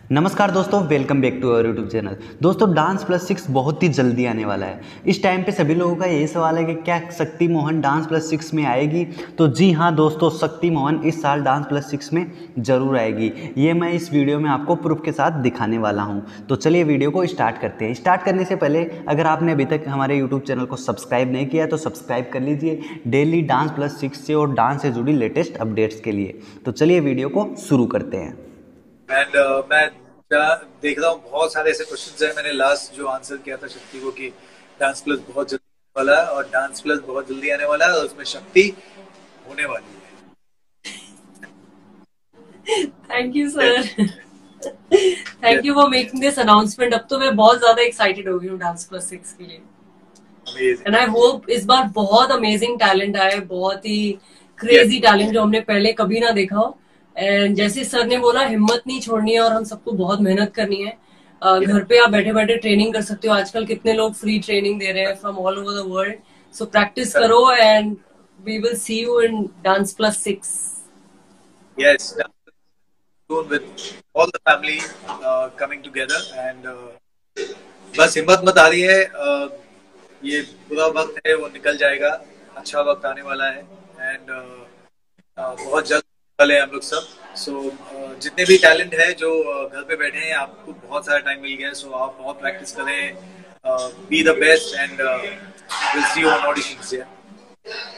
नमस्कार दोस्तों, welcome back to our YouTube channel. दोस्तों, डांस प्लस सिक्स बहुत ही जल्दी आने वाला है। इस टाइम पे सभी लोगों का यही सवाल है कि क्या Shakti Mohan dance plus six में आएगी। तो जी हाँ दोस्तों, शक्ति मोहन इस साल डांस प्लस सिक्स में ज़रूर आएगी। ये मैं इस वीडियो में आपको प्रूफ के साथ दिखाने वाला हूँ। तो चलिए वीडियो को स्टार्ट करते हैं। स्टार्ट करने से पहले अगर आपने अभी तक हमारे यूट्यूब चैनल को सब्सक्राइब नहीं किया तो सब्सक्राइब कर लीजिए, डेली डांस प्लस सिक्स से और डांस से जुड़ी लेटेस्ट अपडेट्स के लिए। तो चलिए वीडियो को शुरू करते हैं। एंड मैं देख रहा हूँ बहुत सारे ऐसे क्वेश्चंस हैं। मैंने लास्ट जो आंसर किया था शक्ति को कि डांस प्लस बहुत जल्दी आने वाला है, और डांस प्लस बहुत जल्दी आने वाला है और उसमें शक्ति होने वाली थैंक यू है। Sir. Thank you for making this announcement. अब तो मैं बहुत ज्यादा एक्साइटेड हो गई हूँ डांस प्लस सिक्स के लिए। अमेजिंग। एंड आई होप इस बार बहुत अमेजिंग टैलेंट आए, बहुत ही क्रेजी टैलेंट जो हमने पहले कभी ना देखा हो। एंड जैसे सर ने बोला, हिम्मत नहीं छोड़नी है और हम सबको बहुत मेहनत करनी है। घर पे आप बैठे बैठे ट्रेनिंग कर सकते हो। आजकल कितने लोग फ्री ट्रेनिंग दे रहे हैं from all over the world. So practice करो and we will see you in dance plus six. Yes, soon with all the family coming together and बस हिम्मत मत हारिए है। ये बुरा वक्त है वो निकल जाएगा, अच्छा वक्त आने वाला है। एंड बहुत जल्द वाले हम लोग सब। सो जितने भी टैलेंट है जो घर पे बैठे हैं, आपको बहुत सारा टाइम मिल गया है। सो आप बहुत प्रैक्टिस करें, be the best and will see you on auditions.